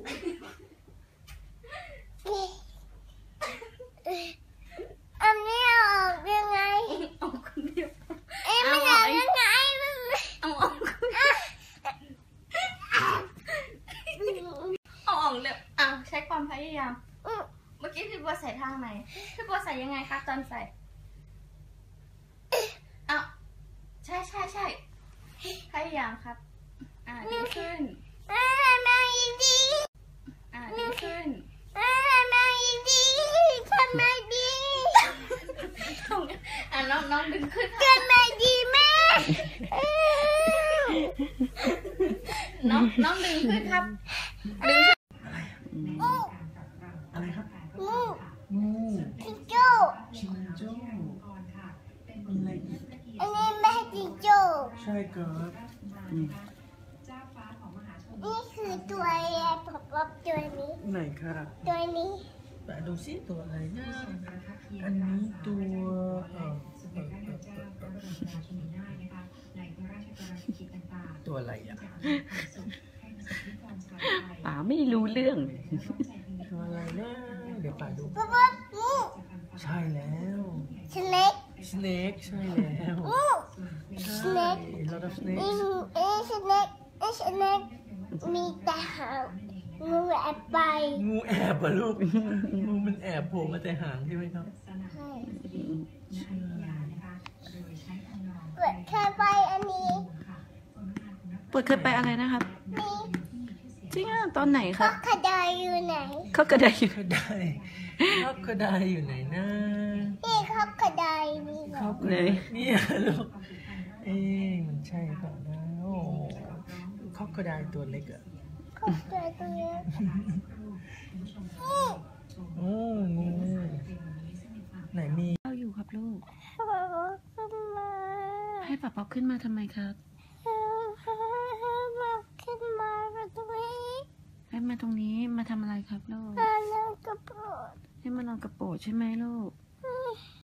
อันนี้ออกยังไงออกคนเดียวไม่ออกยังไงเอาออกเอาออกเร็วใช้ความพยายามเมื่อกี้พี่บัวใส่ทางไหนพี่บัวใส่ยังไงคะตอนใส่ใช่พยายามครับดีขึ้นไม่ดีดีขึ้นไม่ดีทำไมดีน้องดึงขึ้นทำไมดีแม่น้องดึงขึ้นครับดึงขึ้นอะไรครับงูจิงโจ้จิงโจ้มีอะไรอีกอันนี้แม่จิงโจ้ใช่ครับนี่คือตัวอะไรผมตัวนี้ไหนครับตัวนี้แต่ดูสิตัวอะไรนะอันนี้ตัวตัวอะไรอ่ะป๋าไม่รู้เรื่องตัวอะไรนะเดี๋ยวป๋าดูงูใช่แล้วสเน็กใช่แล้วสเน็ก lot of snakes สเน็กมีแต่หางงูแอบไปงูแอบอะลูกงูมันแอบโผล่มาแต่หางใช่ไหมครับใช่เปิดเคยไปอันนี้เปิดเคยไปอะไรนะครับจริงอ่ะตอนไหนครับคอกระไดอยู่ไหนคอกระไดอยู่ไหนคอกระไดอยู่ไหนนะนี่คอกระไดนี่คอกไหนนี่ลูกมันใช่เปล่านะโอ้คอกระไดตัวเล็กอะคอกระไดตัวเล็กโอ้งูไหนมีเราอยู่ครับลูกให้ป๋าขึ้นมาทำไมครับขึ้นมาตรงนี้ให้มาตรงนี้มาทำอะไรครับลูกมานอนกระโปรงให้มานอนกระโปรงใช่ไหมลูก